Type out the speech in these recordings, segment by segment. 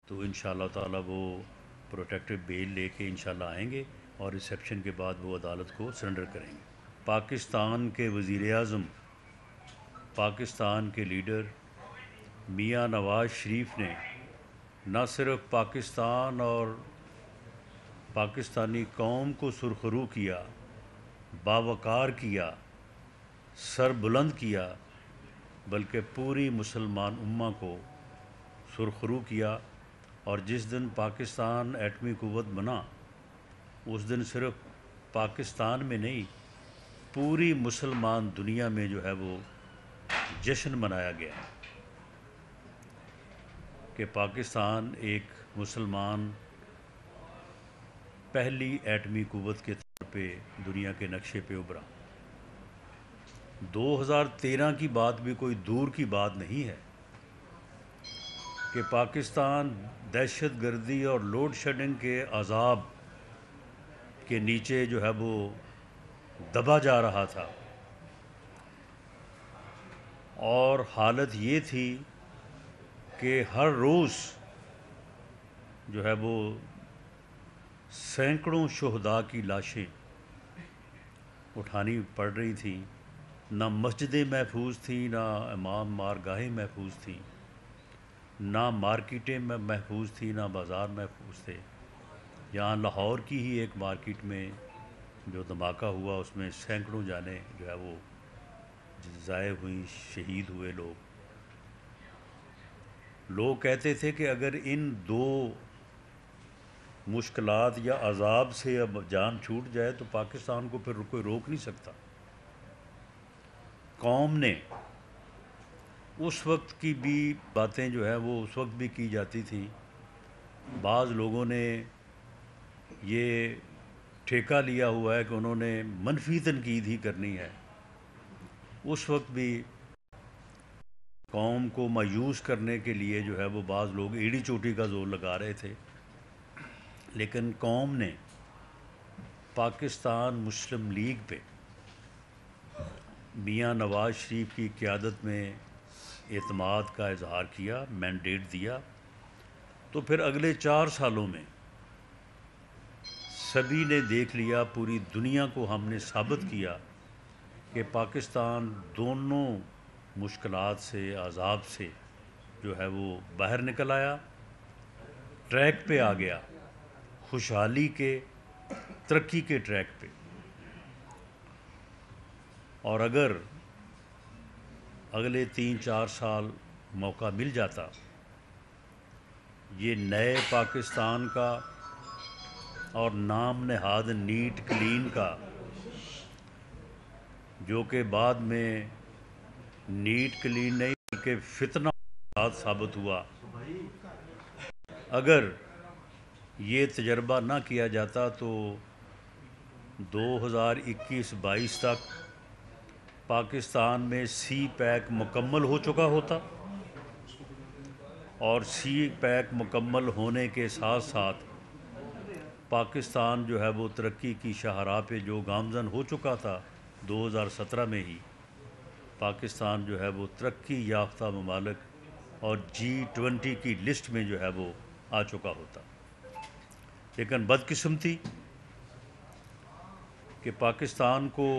تو انشاءاللہ تعالی وہ پروٹیکٹیو بیل لے کے انشاءاللہ آئیں گے اور ریسیپشن کے بعد وہ عدالت کو سرنڈر کریں گے۔ پاکستان کے وزیر اعظم، پاکستان کے لیڈر میاں نواز شریف نے نہ صرف پاکستان اور پاکستانی قوم کو سرخرو کیا، باوقار کیا، سر بلند کیا، بلکہ پوری مسلمان امہ کو سرخرو کیا۔ اور جس دن پاکستان ایٹمی قوت بنا، اس دن صرف پاکستان میں نہیں، پوری مسلمان دنیا میں جو ہے وہ جشن منایا گیا کہ پاکستان ایک مسلمان پہلی ایٹمی قوت کے طور پہ دنیا کے نقشے پہ ابھرا۔ 2013 کی بات بھی کوئی دور کی بات نہیں ہے کہ پاکستان دہشت گردی اور لوڈ شیڈنگ کے عذاب کے نیچے جو ہے وہ دبا جا رہا تھا، اور حالت یہ تھی کہ ہر روز جو ہے وہ سینکڑوں شہداء کی لاشیں اٹھانی پڑ رہی تھیں۔ نہ مسجدیں محفوظ تھیں، نہ امام مارگاہیں محفوظ تھیں، نہ مارکیٹیں محفوظ تھیں، نہ بازار محفوظ تھے۔ یہاں لاہور کی ہی ایک مارکیٹ میں جو دھماکہ ہوا، اس میں سینکڑوں جانیں جو ہے وہ ضائع ہوئیں، شہید ہوئے لوگ۔ لوگ کہتے تھے کہ اگر ان دو مشکلات یا عذاب سے اب جان چھوٹ جائے تو پاکستان کو پھر کوئی روک نہیں سکتا۔ قوم نے اس وقت کی بھی باتیں جو ہے وہ اس وقت بھی کی جاتی تھیں۔ بعض لوگوں نے یہ ٹھیکہ لیا ہوا ہے کہ انہوں نے منفی تنقید ہی کرنی ہے۔ اس وقت بھی قوم کو مایوس کرنے کے لیے جو ہے وہ بعض لوگ ایڑی چوٹی کا زور لگا رہے تھے، لیکن قوم نے پاکستان مسلم لیگ پہ میاں نواز شریف کی قیادت میں اعتماد کا اظہار کیا، مینڈیٹ دیا۔ تو پھر اگلے 4 سالوں میں سبھی نے دیکھ لیا، پوری دنیا کو ہم نے ثابت کیا کہ پاکستان دونوں مشکلات سے، عذاب سے جو ہے وہ باہر نکل آیا، ٹریک پہ آ گیا، خوشحالی کے، ترقی کے ٹریک پہ۔ اور اگر اگلے 3-4 سال موقع مل جاتا، یہ نئے پاکستان کا اور نام نہاد نیٹ کلین کا، جو کہ بعد میں نیٹ کلین نہیں بلکہ فتنہ ثابت ہوا، اگر یہ تجربہ نہ کیا جاتا تو 2021-22 تک پاکستان میں سی پیک مکمل ہو چکا ہوتا، اور سی پیک مکمل ہونے کے ساتھ ساتھ پاکستان جو ہے وہ ترقی کی شاہراہ پہ جو گامزن ہو چکا تھا 2017 میں ہی، پاکستان جو ہے وہ ترقی یافتہ ممالک اور G20 کی لسٹ میں جو ہے وہ آ چکا ہوتا۔ لیکن بدقسمتی کہ پاکستان کو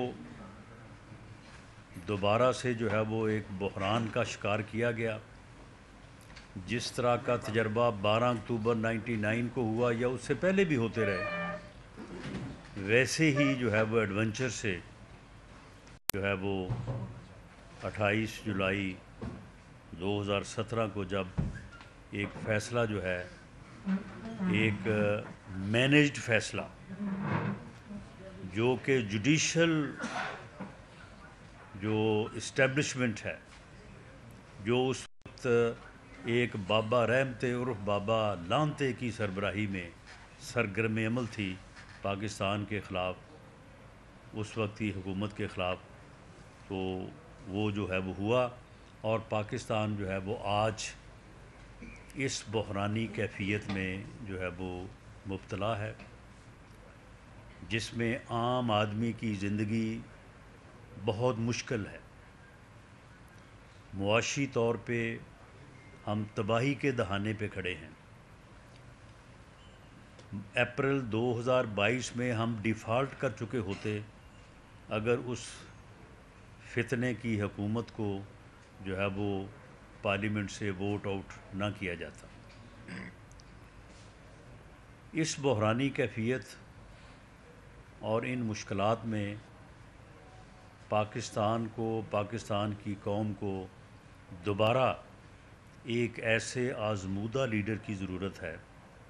دوبارہ سے جو ہے وہ ایک بحران کا شکار کیا گیا۔ جس طرح کا تجربہ 12 اکتوبر 99 کو ہوا یا اس سے پہلے بھی ہوتے رہے، ویسے ہی جو ہے وہ ایڈونچر سے جو ہے وہ 28 جولائی 2017 کو جب ایک فیصلہ جو ہے، ایک مینجڈ فیصلہ جو کہ جوڈیشل جو اسٹیبلشمنٹ ہے، جو اس وقت ایک بابا رحمتے عرف بابا لانتے کی سربراہی میں سرگرم عمل تھی پاکستان کے خلاف، اس وقت کی حکومت کے خلاف، تو وہ جو ہے وہ ہوا، اور پاکستان جو ہے وہ آج اس بحرانی کیفیت میں جو ہے وہ مبتلا ہے، جس میں عام آدمی کی زندگی بہت مشکل ہے۔ معاشی طور پہ ہم تباہی کے دہانے پہ کھڑے ہیں۔ اپریل 2022 میں ہم ڈیفالٹ کر چکے ہوتے اگر اس فتنے کی حکومت کو جو ہے وہ پارلیمنٹ سے ووٹ آؤٹ نہ کیا جاتا۔ اس بحرانی کیفیت اور ان مشکلات میں پاکستان کو، پاکستان کی قوم کو دوبارہ ایک ایسے آزمودہ لیڈر کی ضرورت ہے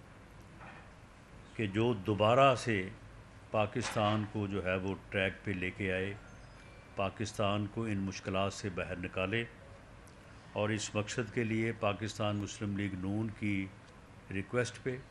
کہ جو دوبارہ سے پاکستان کو جو ہے وہ ٹریک پہ لے کے آئے، پاکستان کو ان مشکلات سے باہر نکالے۔ اور اس مقصد کے لیے پاکستان مسلم لیگ نون کی ریکویسٹ پہ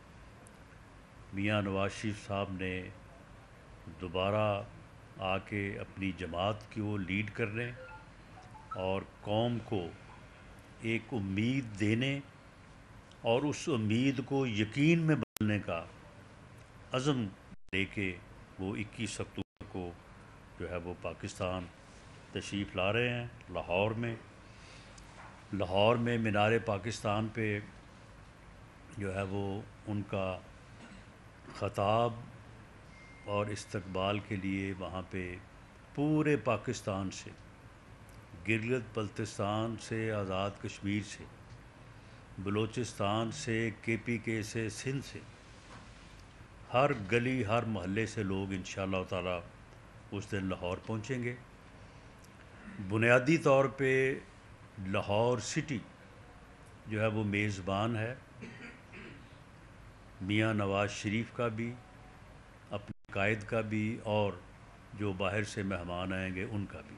میاں نواز شریف صاحب نے دوبارہ آ کے اپنی جماعت کو لیڈ کرنے اور قوم کو ایک امید دینے اور اس امید کو یقین میں بدلنے کا عزم لے کے وہ 21 اکتوبر کو جو ہے وہ پاکستان تشریف لا رہے ہیں۔ لاہور میں مینار پاکستان پہ جو ہے وہ ان کا خطاب اور استقبال کے لیے وہاں پہ پورے پاکستان سے، گلگت بلتستان سے، آزاد کشمیر سے، بلوچستان سے، KPK سے، سندھ سے، ہر گلی ہر محلے سے لوگ انشاءاللہ تعالی اس دن لاہور پہنچیں گے۔ بنیادی طور پہ لاہور سٹی جو ہے وہ میزبان ہے، میاں نواز شریف کا بھی، اپنے قائد کا بھی، اور جو باہر سے مہمان آئیں گے ان کا بھی۔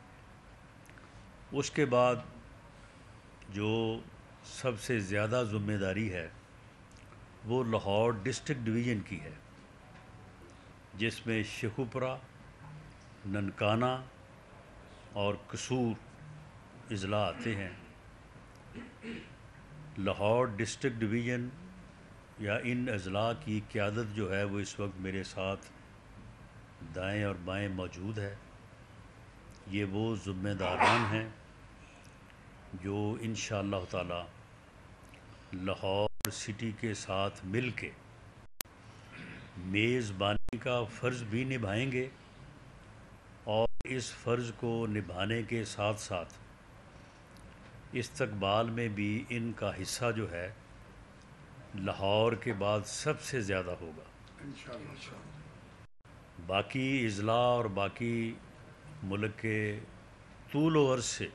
اس کے بعد جو سب سے زیادہ ذمہ داری ہے وہ لاہور ڈسٹرکٹ ڈویژن کی ہے، جس میں شیخوپورہ، ننکانہ اور قصور اضلاع آتے ہیں۔ لاہور ڈسٹرکٹ ڈویژن یا ان اضلاع کی قیادت جو ہے وہ اس وقت میرے ساتھ دائیں اور بائیں موجود ہے۔ یہ وہ ذمہ داران ہیں جو انشاءاللہ تعالی لاہور سٹی کے ساتھ مل کے میزبانی کا فرض بھی نبھائیں گے، اور اس فرض کو نبھانے کے ساتھ ساتھ استقبال میں بھی ان کا حصہ جو ہے لاہور کے بعد سب سے زیادہ ہوگا۔ باقی اضلاع اور باقی ملک کے طول و عرض سے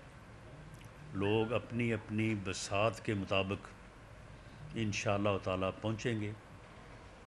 لوگ اپنی اپنی بساط کے مطابق انشاءاللہ تعالی پہنچیں گے۔